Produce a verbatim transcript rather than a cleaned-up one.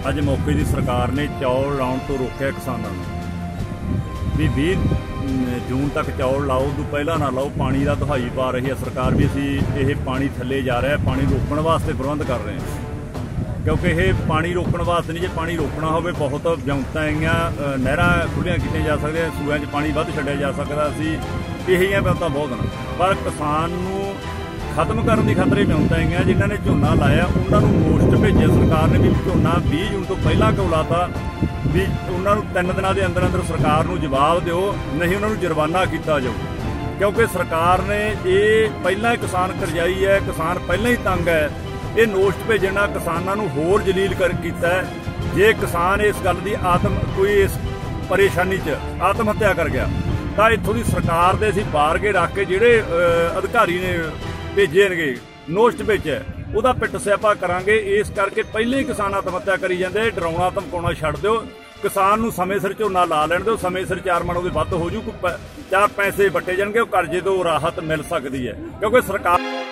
अज मौके की सरकार ने चौल लाने तो रोकया किसानों भी बीस जून तक चौल लाओ, तो पहला ना लाओ। पानी का दुहाई पा रही है सरकार भी, असी ये पानी थले जा रहा है, पानी रोकने वास्ते प्रबंध कर रहे हैं, क्योंकि ये पानी रोकने वास्ते नहीं, जो पानी रोकना हो बहुत विउंतां आईयां, नहरां खुलियां कीतियां जा सकदियां, सूबे च पानी वध छड्डिया जा सकदा सी, इहियां विउंतां बहुत न। पर किसान नूं खत्म करने की खातर विउंतां आईयां, जिन्हां ने झोना लाया उन्हां नूं पोस्ट भेजे सरकार ने भी झोना बीस जून तो पहलां क्यों लाता, भी उन्हां नूं तीन दिनां दे अंदर अंदर सरकार नूं जवाब दिओ, नहीं उन्हां नूं जुर्माना कीता जाऊ। क्योंकि सरकार ने ये पहलां ही किसान करजाई है, किसान पहलां ही तंग है, ये नोटिस भेजना किसानों को होर जलील कर किया है। जे किसान इस गल की आत्म कोई इस परेशानी च आत्म हत्या कर गया तो इत्थों की सरकार दे असीं बार के रख के जिहड़े अधिकारी ने भेजे नोटिस भेजे उहदा पिट स्यापा करांगे। इस करके पहले ही किसान आत्म हत्या करी जांदे, डराउणा धमकाउणा छड्ड दिओ, किसान नूं समय सिर झोना ला लैण दिओ, समय सिर चार मण उहदे वध हो जू, चार पैसे वट्टे जाणगे, कर्जे तो राहत मिल सकती है, क्योंकि सरकार